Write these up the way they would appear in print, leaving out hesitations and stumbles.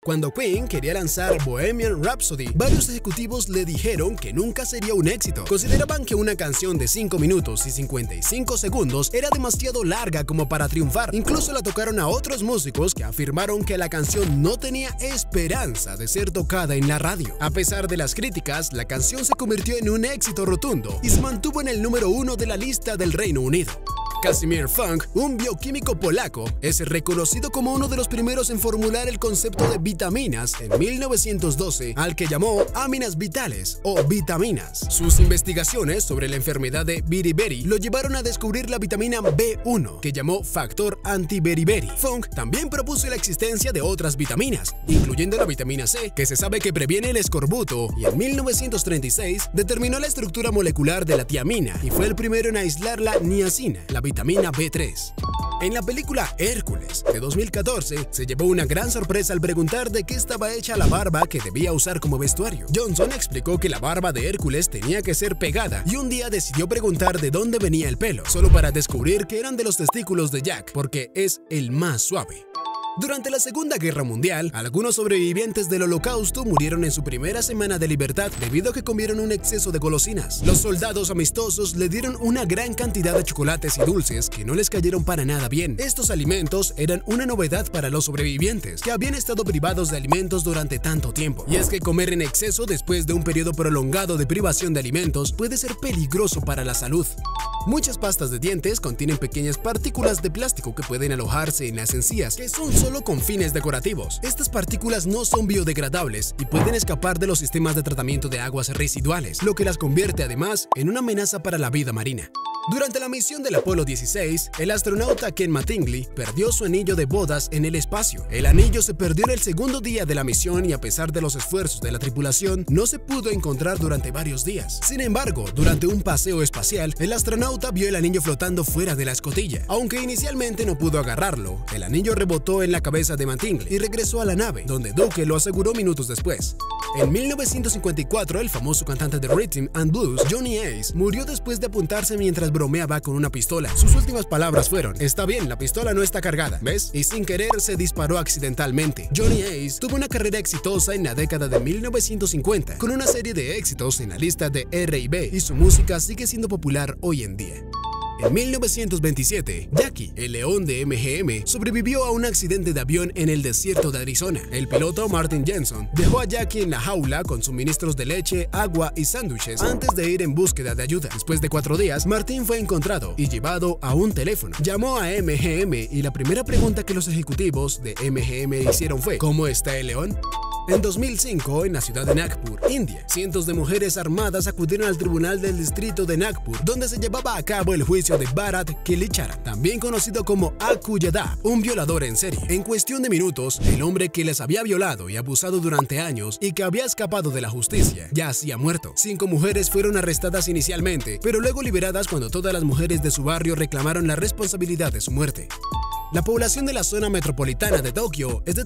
Cuando Queen quería lanzar Bohemian Rhapsody, varios ejecutivos le dijeron que nunca sería un éxito. Consideraban que una canción de 5 minutos y 55 segundos era demasiado larga como para triunfar. Incluso la tocaron a otros músicos que afirmaron que la canción no tenía esperanza de ser tocada en la radio. A pesar de las críticas, la canción se convirtió en un éxito rotundo y se mantuvo en el número 1 de la lista del Reino Unido. Casimir Funk, un bioquímico polaco, es reconocido como uno de los primeros en formular el concepto de vitaminas en 1912, al que llamó aminas vitales o vitaminas. Sus investigaciones sobre la enfermedad de beriberi lo llevaron a descubrir la vitamina B1, que llamó factor anti-beriberi. Funk también propuso la existencia de otras vitaminas, incluyendo la vitamina C, que se sabe que previene el escorbuto, y en 1936 determinó la estructura molecular de la tiamina y fue el primero en aislar la niacina, la vitamina B3. En la película Hércules de 2014 se llevó una gran sorpresa al preguntar de qué estaba hecha la barba que debía usar como vestuario. Johnson explicó que la barba de Hércules tenía que ser pegada y un día decidió preguntar de dónde venía el pelo, solo para descubrir que eran de los testículos de Jack, porque es el más suave. Durante la Segunda Guerra Mundial, algunos sobrevivientes del Holocausto murieron en su primera semana de libertad debido a que comieron un exceso de golosinas. Los soldados amistosos le dieron una gran cantidad de chocolates y dulces que no les cayeron para nada bien. Estos alimentos eran una novedad para los sobrevivientes, que habían estado privados de alimentos durante tanto tiempo. Y es que comer en exceso después de un periodo prolongado de privación de alimentos puede ser peligroso para la salud. Muchas pastas de dientes contienen pequeñas partículas de plástico que pueden alojarse en las encías, que son solo con fines decorativos. Estas partículas no son biodegradables y pueden escapar de los sistemas de tratamiento de aguas residuales, lo que las convierte además en una amenaza para la vida marina. Durante la misión del Apolo 16, el astronauta Ken Mattingly perdió su anillo de bodas en el espacio. El anillo se perdió en el segundo día de la misión y a pesar de los esfuerzos de la tripulación, no se pudo encontrar durante varios días. Sin embargo, durante un paseo espacial, el astronauta vio el anillo flotando fuera de la escotilla. Aunque inicialmente no pudo agarrarlo, el anillo rebotó en la cabeza de Mattingly y regresó a la nave, donde Duke lo aseguró minutos después. En 1954, el famoso cantante de Rhythm and Blues, Johnny Ace, murió después de apuntarse mientras bromeaba con una pistola. Sus últimas palabras fueron: "Está bien, la pistola no está cargada, ¿ves?" Y sin querer se disparó accidentalmente. Johnny Ace tuvo una carrera exitosa en la década de 1950, con una serie de éxitos en la lista de R&B, y su música sigue siendo popular hoy en día. En 1927, Jackie, el león de MGM, sobrevivió a un accidente de avión en el desierto de Arizona. El piloto Martin Jensen dejó a Jackie en la jaula con suministros de leche, agua y sándwiches antes de ir en búsqueda de ayuda. Después de 4 días, Martin fue encontrado y llevado a un teléfono. Llamó a MGM y la primera pregunta que los ejecutivos de MGM hicieron fue: ¿cómo está el león? En 2005, en la ciudad de Nagpur, India, cientos de mujeres armadas acudieron al tribunal del distrito de Nagpur, donde se llevaba a cabo el juicio de Bharat Kilicharan, también conocido como Akku Yadav, un violador en serie. En cuestión de minutos, el hombre que les había violado y abusado durante años y que había escapado de la justicia yacía muerto. 5 mujeres fueron arrestadas inicialmente, pero luego liberadas cuando todas las mujeres de su barrio reclamaron la responsabilidad de su muerte. La población de la zona metropolitana de Tokio es de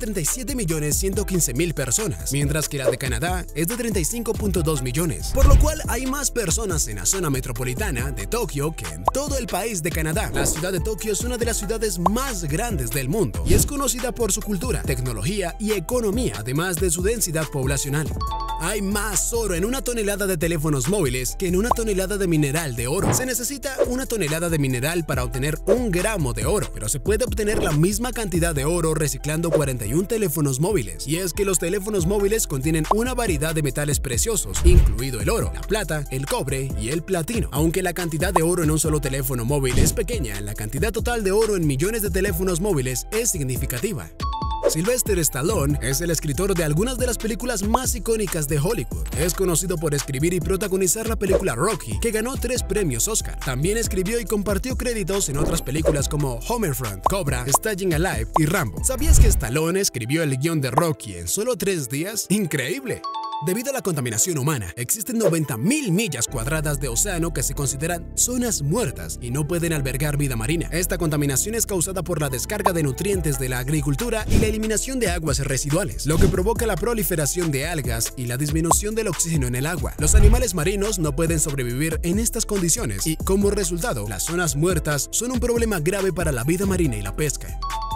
37.115.000 personas, mientras que la de Canadá es de 35.2 millones, por lo cual hay más personas en la zona metropolitana de Tokio que en todo el país de Canadá. La ciudad de Tokio es una de las ciudades más grandes del mundo y es conocida por su cultura, tecnología y economía, además de su densidad poblacional. Hay más oro en una tonelada de teléfonos móviles que en una tonelada de mineral de oro. Se necesita una tonelada de mineral para obtener 1 gramo de oro, pero se puede obtener la misma cantidad de oro reciclando 41 teléfonos móviles. Y es que los teléfonos móviles contienen una variedad de metales preciosos, incluido el oro, la plata, el cobre y el platino. Aunque la cantidad de oro en un solo teléfono móvil es pequeña, la cantidad total de oro en millones de teléfonos móviles es significativa. Sylvester Stallone es el escritor de algunas de las películas más icónicas de Hollywood. Es conocido por escribir y protagonizar la película Rocky, que ganó 3 premios Oscar. También escribió y compartió créditos en otras películas como Homefront, Cobra, Staying Alive y Rambo. ¿Sabías que Stallone escribió el guión de Rocky en solo 3 días? ¡Increíble! Debido a la contaminación humana, existen 90.000 millas cuadradas de océano que se consideran zonas muertas y no pueden albergar vida marina. Esta contaminación es causada por la descarga de nutrientes de la agricultura y la eliminación de aguas residuales, lo que provoca la proliferación de algas y la disminución del oxígeno en el agua. Los animales marinos no pueden sobrevivir en estas condiciones y, como resultado, las zonas muertas son un problema grave para la vida marina y la pesca.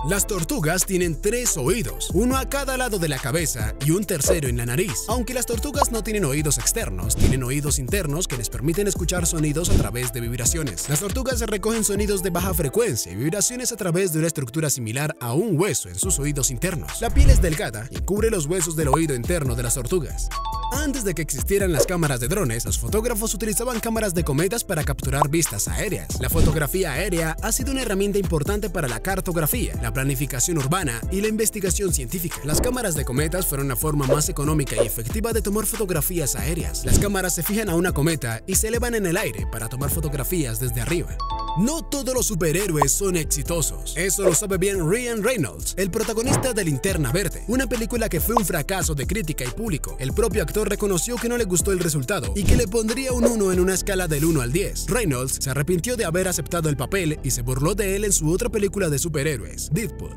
Las tortugas tienen 3 oídos, uno a cada lado de la cabeza y un tercero en la nariz. Aunque las tortugas no tienen oídos externos, tienen oídos internos que les permiten escuchar sonidos a través de vibraciones. Las tortugas recogen sonidos de baja frecuencia y vibraciones a través de una estructura similar a un hueso en sus oídos internos. La piel es delgada y cubre los huesos del oído interno de las tortugas. Antes de que existieran las cámaras de drones, los fotógrafos utilizaban cámaras de cometas para capturar vistas aéreas. La fotografía aérea ha sido una herramienta importante para la cartografía, la planificación urbana y la investigación científica. Las cámaras de cometas fueron la forma más económica y efectiva de tomar fotografías aéreas. Las cámaras se fijan a una cometa y se elevan en el aire para tomar fotografías desde arriba. No todos los superhéroes son exitosos. Eso lo sabe bien Ryan Reynolds, el protagonista de Linterna Verde, una película que fue un fracaso de crítica y público. El propio actor reconoció que no le gustó el resultado y que le pondría un 1 en una escala del 1 al 10. Reynolds se arrepintió de haber aceptado el papel y se burló de él en su otra película de superhéroes, Deadpool.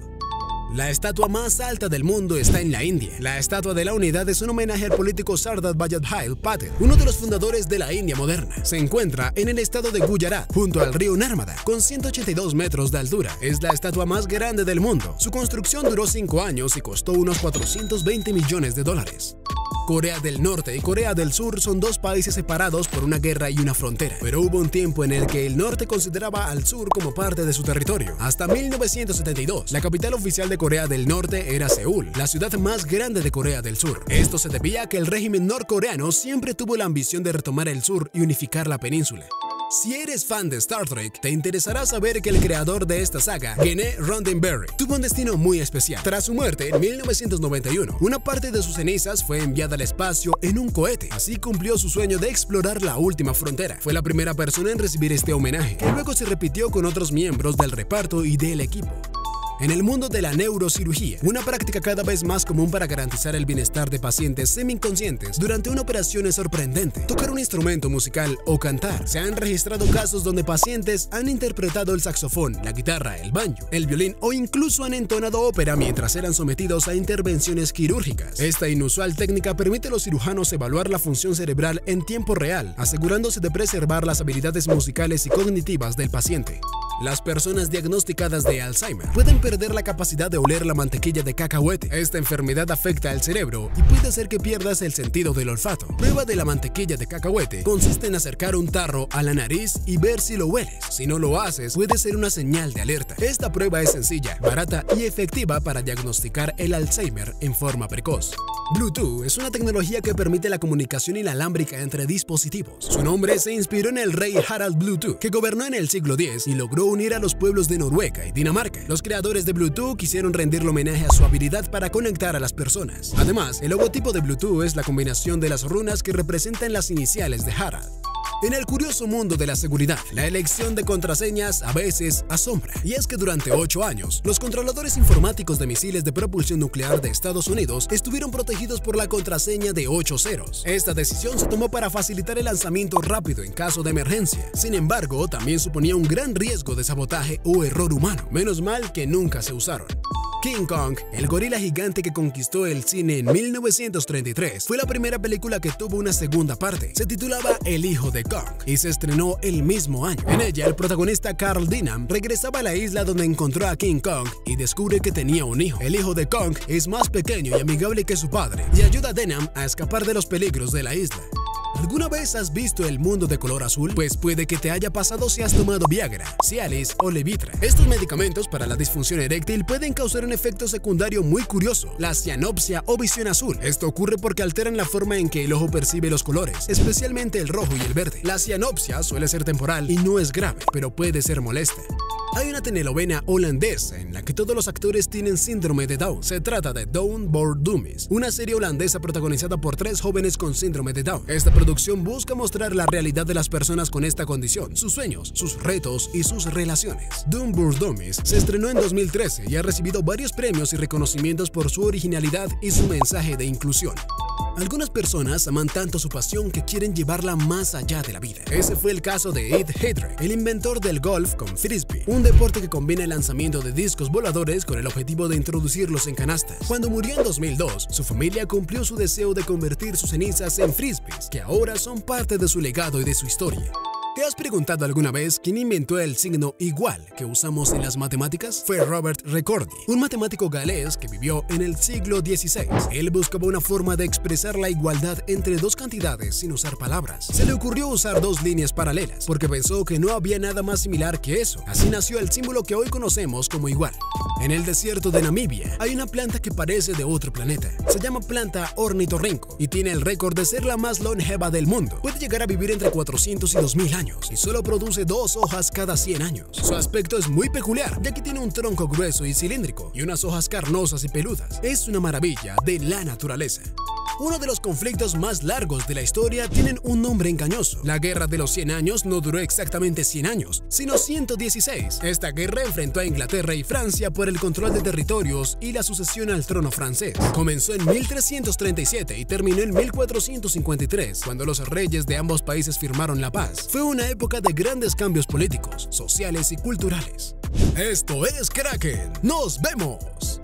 La estatua más alta del mundo está en la India. La estatua de la unidad es un homenaje al político Sardar Vallabhbhai Patel, uno de los fundadores de la India moderna. Se encuentra en el estado de Gujarat, junto al río Narmada, con 182 metros de altura. Es la estatua más grande del mundo. Su construcción duró 5 años y costó unos 420 millones de dólares. Corea del Norte y Corea del Sur son 2 países separados por una guerra y una frontera, pero hubo un tiempo en el que el norte consideraba al sur como parte de su territorio. Hasta 1972, la capital oficial de Corea del Norte era Seúl, la ciudad más grande de Corea del Sur. Esto se debía a que el régimen norcoreano siempre tuvo la ambición de retomar el sur y unificar la península. Si eres fan de Star Trek, te interesará saber que el creador de esta saga, Gene Roddenberry, tuvo un destino muy especial. Tras su muerte en 1991, una parte de sus cenizas fue enviada al espacio en un cohete. Así cumplió su sueño de explorar la última frontera. Fue la primera persona en recibir este homenaje, que luego se repitió con otros miembros del reparto y del equipo. En el mundo de la neurocirugía, una práctica cada vez más común para garantizar el bienestar de pacientes semi-inconscientes durante una operación es sorprendente. Tocar un instrumento musical o cantar. Se han registrado casos donde pacientes han interpretado el saxofón, la guitarra, el banjo, el violín o incluso han entonado ópera mientras eran sometidos a intervenciones quirúrgicas. Esta inusual técnica permite a los cirujanos evaluar la función cerebral en tiempo real, asegurándose de preservar las habilidades musicales y cognitivas del paciente. Las personas diagnosticadas de Alzheimer pueden perder la capacidad de oler la mantequilla de cacahuete. Esta enfermedad afecta al cerebro y puede hacer que pierdas el sentido del olfato. Prueba de la mantequilla de cacahuete consiste en acercar un tarro a la nariz y ver si lo hueles. Si no lo haces, puede ser una señal de alerta. Esta prueba es sencilla, barata y efectiva para diagnosticar el Alzheimer en forma precoz. Bluetooth es una tecnología que permite la comunicación inalámbrica entre dispositivos. Su nombre se inspiró en el rey Harald Bluetooth, que gobernó en el siglo X y logró unir a los pueblos de Noruega y Dinamarca. Los creadores de Bluetooth quisieron rendirle homenaje a su habilidad para conectar a las personas. Además, el logotipo de Bluetooth es la combinación de las runas que representan las iniciales de Harald. En el curioso mundo de la seguridad, la elección de contraseñas a veces asombra. Y es que durante 8 años, los controladores informáticos de misiles de propulsión nuclear de Estados Unidos estuvieron protegidos por la contraseña de 8 ceros. Esta decisión se tomó para facilitar el lanzamiento rápido en caso de emergencia. Sin embargo, también suponía un gran riesgo de sabotaje o error humano. Menos mal que nunca se usaron. King Kong, el gorila gigante que conquistó el cine en 1933, fue la primera película que tuvo una segunda parte. Se titulaba El hijo de Kong y se estrenó el mismo año. En ella, el protagonista Carl Denham regresaba a la isla donde encontró a King Kong y descubre que tenía un hijo. El hijo de Kong es más pequeño y amigable que su padre y ayuda a Denham a escapar de los peligros de la isla. ¿Alguna vez has visto el mundo de color azul? Pues puede que te haya pasado si has tomado Viagra, Cialis o Levitra. Estos medicamentos para la disfunción eréctil pueden causar un efecto secundario muy curioso, la cianopsia o visión azul. Esto ocurre porque alteran la forma en que el ojo percibe los colores, especialmente el rojo y el verde. La cianopsia suele ser temporal y no es grave, pero puede ser molesta. Hay una telenovela holandesa en la que todos los actores tienen síndrome de Down. Se trata de Down Board Dummies, una serie holandesa protagonizada por 3 jóvenes con síndrome de Down. Esta producción busca mostrar la realidad de las personas con esta condición, sus sueños, sus retos y sus relaciones. Down Board Dummies se estrenó en 2013 y ha recibido varios premios y reconocimientos por su originalidad y su mensaje de inclusión. Algunas personas aman tanto su pasión que quieren llevarla más allá de la vida. Ese fue el caso de Ed Headley, el inventor del golf con frisbee, un deporte que combina el lanzamiento de discos voladores con el objetivo de introducirlos en canastas. Cuando murió en 2002, su familia cumplió su deseo de convertir sus cenizas en frisbees, que ahora son parte de su legado y de su historia. ¿Te has preguntado alguna vez quién inventó el signo igual que usamos en las matemáticas? Fue Robert Ricordi, un matemático galés que vivió en el siglo XVI. Él buscaba una forma de expresar la igualdad entre dos cantidades sin usar palabras. Se le ocurrió usar dos líneas paralelas, porque pensó que no había nada más similar que eso. Así nació el símbolo que hoy conocemos como igual. En el desierto de Namibia hay una planta que parece de otro planeta. Se llama planta ornitorrinco y tiene el récord de ser la más longeva del mundo. Puede llegar a vivir entre 400 y 2000 años y solo produce 2 hojas cada 100 años. Su aspecto es muy peculiar, ya que tiene un tronco grueso y cilíndrico y unas hojas carnosas y peludas. Es una maravilla de la naturaleza. Uno de los conflictos más largos de la historia tienen un nombre engañoso. La Guerra de los 100 años no duró exactamente 100 años, sino 116. Esta guerra enfrentó a Inglaterra y Francia por el control de territorios y la sucesión al trono francés. Comenzó en 1337 y terminó en 1453, cuando los reyes de ambos países firmaron la paz. Fue una época de grandes cambios políticos, sociales y culturales. Esto es Kraken. ¡Nos vemos!